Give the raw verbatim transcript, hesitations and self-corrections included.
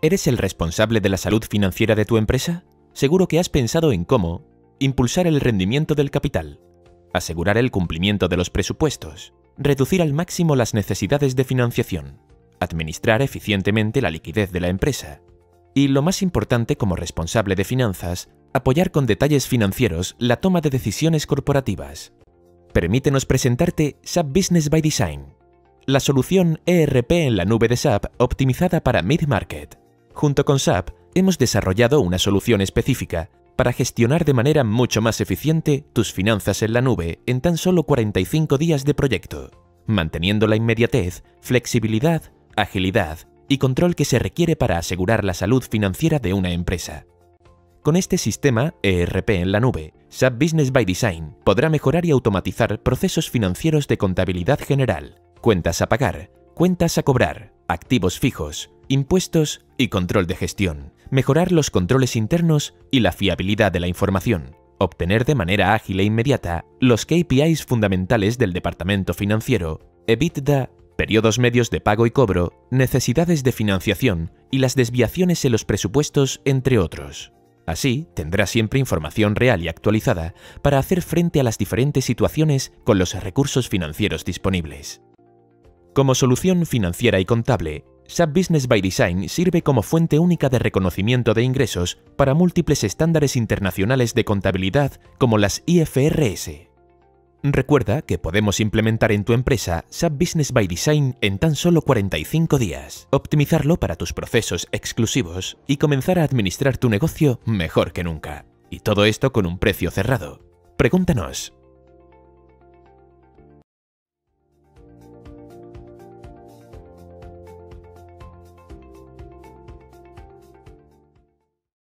¿Eres el responsable de la salud financiera de tu empresa? Seguro que has pensado en cómo impulsar el rendimiento del capital, asegurar el cumplimiento de los presupuestos, reducir al máximo las necesidades de financiación, administrar eficientemente la liquidez de la empresa y, lo más importante como responsable de finanzas, apoyar con detalles financieros la toma de decisiones corporativas. Permítenos presentarte S A P Business by Design, la solución E R P en la nube de S A P optimizada para mid-market. Junto con S A P, hemos desarrollado una solución específica para gestionar de manera mucho más eficiente tus finanzas en la nube en tan solo cuarenta y cinco días de proyecto, manteniendo la inmediatez, flexibilidad, agilidad y control que se requiere para asegurar la salud financiera de una empresa. Con este sistema E R P en la nube, S A P Business by Design podrá mejorar y automatizar procesos financieros de contabilidad general, cuentas a pagar, cuentas a cobrar, activos fijos, impuestos y control de gestión, mejorar los controles internos y la fiabilidad de la información, obtener de manera ágil e inmediata los K P Is fundamentales del departamento financiero, EBITDA, periodos medios de pago y cobro, necesidades de financiación y las desviaciones en los presupuestos, entre otros. Así, tendrás siempre información real y actualizada para hacer frente a las diferentes situaciones con los recursos financieros disponibles. Como solución financiera y contable, S A P Business by Design sirve como fuente única de reconocimiento de ingresos para múltiples estándares internacionales de contabilidad como las I F R S. Recuerda que podemos implementar en tu empresa S A P Business by Design en tan solo cuarenta y cinco días, optimizarlo para tus procesos exclusivos y comenzar a administrar tu negocio mejor que nunca. Y todo esto con un precio cerrado. Pregúntanos.